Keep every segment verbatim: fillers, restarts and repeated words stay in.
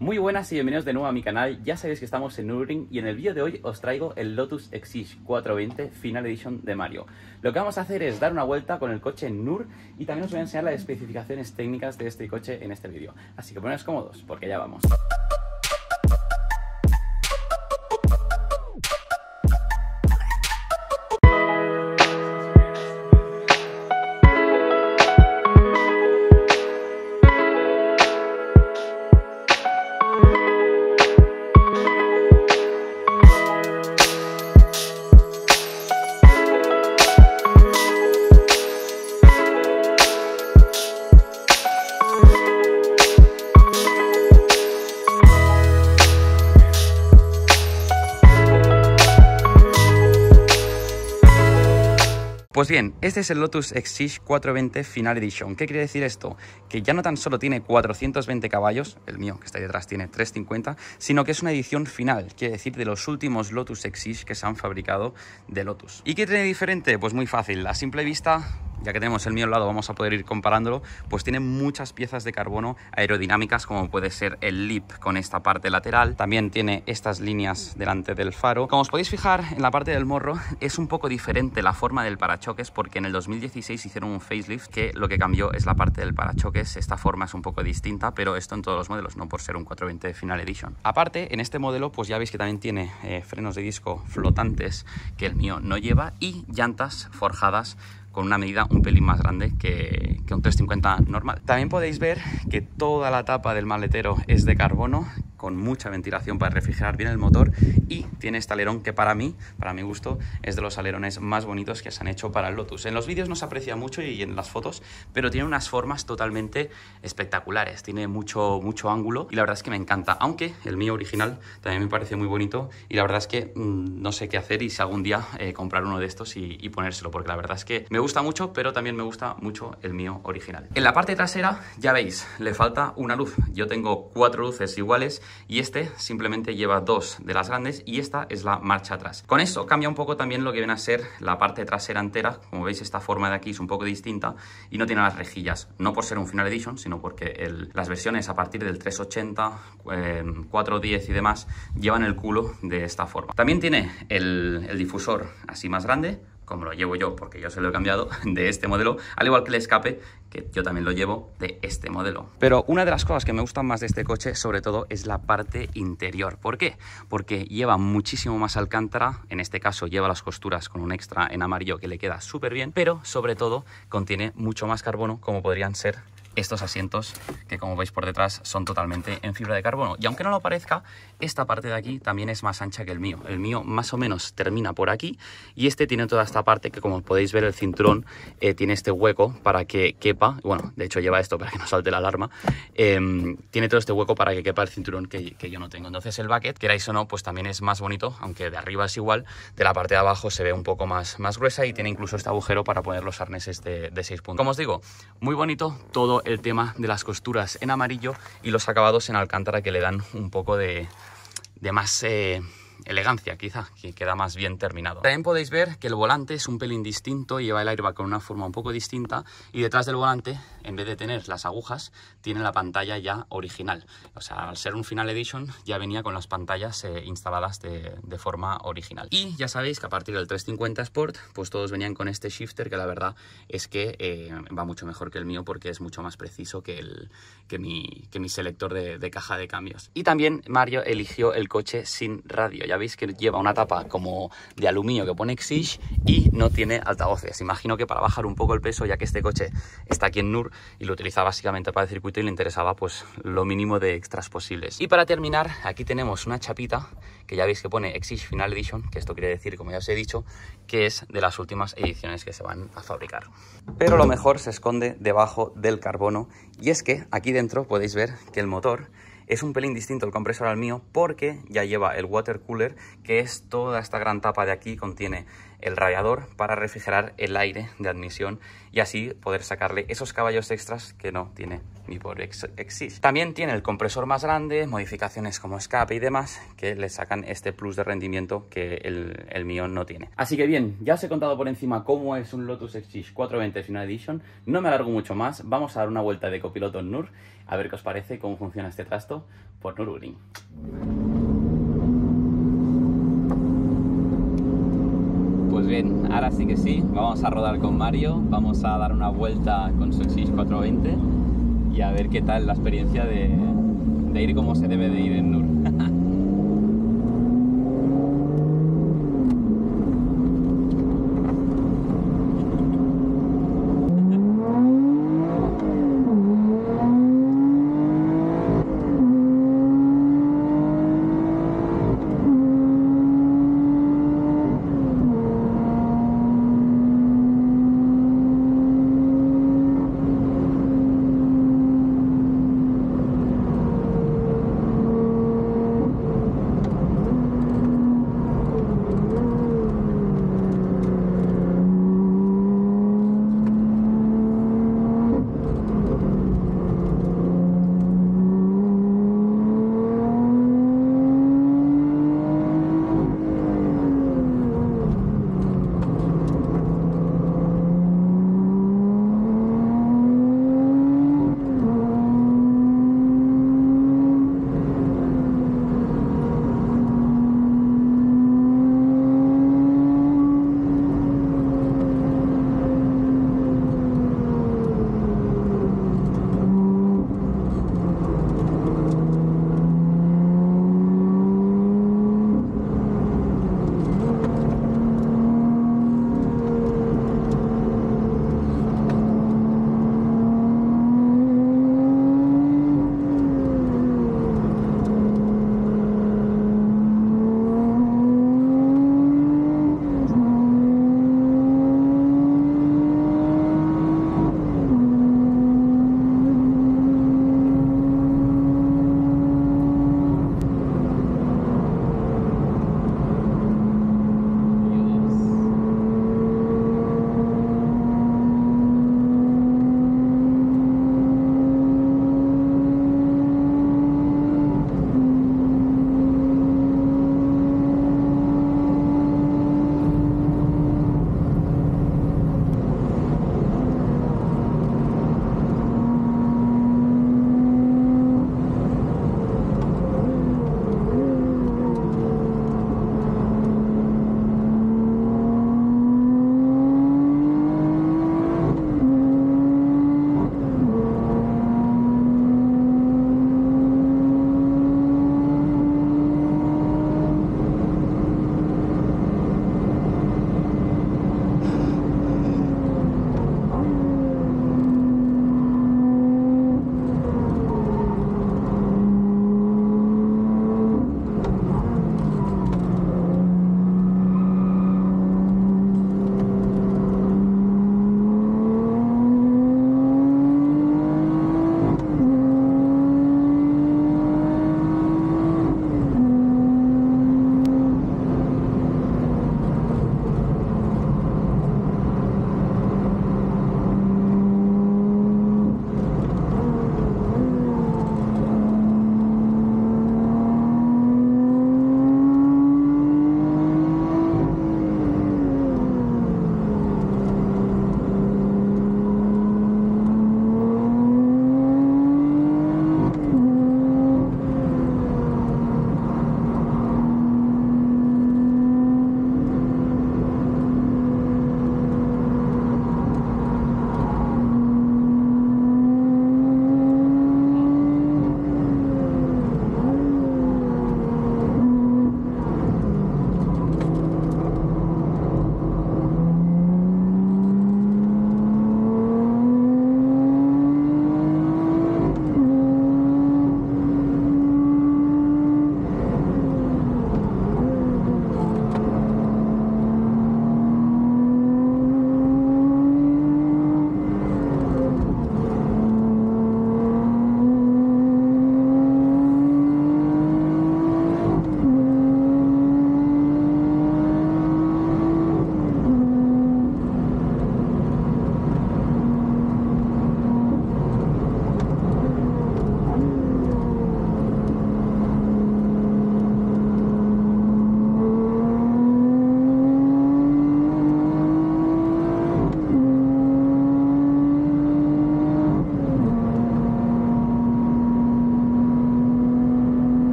Muy buenas y bienvenidos de nuevo a mi canal. Ya sabéis que estamos en Nürburgring y en el vídeo de hoy os traigo el Lotus Exige cuatrocientos veinte Final Edition de Mario. Lo que vamos a hacer es dar una vuelta con el coche en Nur y también os voy a enseñar las especificaciones técnicas de este coche en este vídeo. Así que poneros cómodos porque ya vamos. Pues bien, este es el Lotus Exige cuatrocientos veinte Final Edition. ¿Qué quiere decir esto? Que ya no tan solo tiene cuatrocientos veinte caballos, el mío que está ahí detrás tiene trescientos cincuenta, sino que es una edición final, quiere decir de los últimos Lotus Exige que se han fabricado de Lotus. ¿Y qué tiene diferente? Pues muy fácil, a simple vista, ya que tenemos el mío al lado, vamos a poder ir comparándolo, pues tiene muchas piezas de carbono aerodinámicas, como puede ser el lip con esta parte lateral, también tiene estas líneas delante del faro. Como os podéis fijar, en la parte del morro es un poco diferente la forma del parachoques, porque en el dos mil dieciséis hicieron un facelift que lo que cambió es la parte del parachoques. Esta forma es un poco distinta, pero esto en todos los modelos, no por ser un cuatrocientos veinte Final Edition. Aparte, en este modelo, pues ya veis que también tiene eh, frenos de disco flotantes, que el mío no lleva, y llantas forjadas con una medida un pelín más grande que, que un trescientos cincuenta normal. También podéis ver que toda la tapa del maletero es de carbono, con mucha ventilación para refrigerar bien el motor, y tiene este alerón que para mí, para mi gusto, es de los alerones más bonitos que se han hecho para el Lotus. En los vídeos no se aprecia mucho y en las fotos, pero tiene unas formas totalmente espectaculares, tiene mucho, mucho ángulo y la verdad es que me encanta, aunque el mío original también me parece muy bonito y la verdad es que mmm, no sé qué hacer y si algún día eh, comprar uno de estos y, y ponérselo, porque la verdad es que me gusta mucho, pero también me gusta mucho el mío original. En la parte trasera, ya veis, le falta una luz. Yo tengo cuatro luces iguales y este simplemente lleva dos de las grandes y esta es la marcha atrás. Con esto cambia un poco también lo que viene a ser la parte trasera entera. Como veis, esta forma de aquí es un poco distinta y no tiene las rejillas, no por ser un Final Edition, sino porque el, las versiones a partir del trescientos ochenta, eh, cuatrocientos diez y demás llevan el culo de esta forma. También tiene el, el difusor así más grande, como lo llevo yo, porque yo se lo he cambiado de este modelo, al igual que el escape, que yo también lo llevo de este modelo. Pero una de las cosas que me gustan más de este coche, sobre todo, es la parte interior. ¿Por qué? Porque lleva muchísimo más alcántara, en este caso lleva las costuras con un extra en amarillo que le queda súper bien, pero sobre todo contiene mucho más carbono, como podrían ser estos asientos que, como veis por detrás, son totalmente en fibra de carbono. Y aunque no lo parezca, esta parte de aquí también es más ancha que el mío. El mío más o menos termina por aquí y este tiene toda esta parte que, como podéis ver, el cinturón eh, tiene este hueco para que quepa. Bueno, de hecho lleva esto para que no salte la alarma. Eh, tiene todo este hueco para que quepa el cinturón que, que yo no tengo. Entonces el bucket, queráis o no, pues también es más bonito, aunque de arriba es igual. De la parte de abajo se ve un poco más, más gruesa y tiene incluso este agujero para poner los arneses de, de seis puntos. Como os digo, muy bonito todo el tema de las costuras en amarillo y los acabados en alcántara que le dan un poco de, de más eh, elegancia, quizá, que queda más bien terminado. También podéis ver que el volante es un pelín distinto, lleva el airbag con una forma un poco distinta y detrás del volante, en vez de tener las agujas, tiene la pantalla ya original. O sea, al ser un Final Edition ya venía con las pantallas eh, instaladas de, de forma original. Y ya sabéis que a partir del trescientos cincuenta Sport, pues todos venían con este shifter, que la verdad es que eh, va mucho mejor que el mío porque es mucho más preciso que, el, que, mi, que mi selector de, de caja de cambios. Y también Mario eligió el coche sin radio. Ya veis que lleva una tapa como de aluminio que pone Exige y no tiene altavoces. Imagino que para bajar un poco el peso, ya que este coche está aquí en Nur y lo utiliza básicamente para el circuito y le interesaba pues lo mínimo de extras posibles. Y para terminar, aquí tenemos una chapita que ya veis que pone Exige Final Edition, que esto quiere decir, como ya os he dicho, que es de las últimas ediciones que se van a fabricar. Pero lo mejor se esconde debajo del carbono, y es que aquí dentro podéis ver que el motor es un pelín distinto el compresor al mío porque ya lleva el water cooler, que es toda esta gran tapa de aquí, contiene el radiador para refrigerar el aire de admisión y así poder sacarle esos caballos extras que no tiene mi pobre Exige. También tiene el compresor más grande, modificaciones como escape y demás que le sacan este plus de rendimiento que el, el mío no tiene. Así que bien, ya os he contado por encima cómo es un Lotus Exige cuatrocientos veinte Final Edition. No me alargo mucho más, vamos a dar una vuelta de copiloto en Nur a ver qué os parece, cómo funciona este trasto por Nürburgring. Pues bien, ahora sí que sí, vamos a rodar con Mario, vamos a dar una vuelta con su Exige cuatrocientos veinte y a ver qué tal la experiencia de, de ir como se debe de ir en Nur.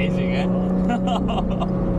Racing, ¿eh?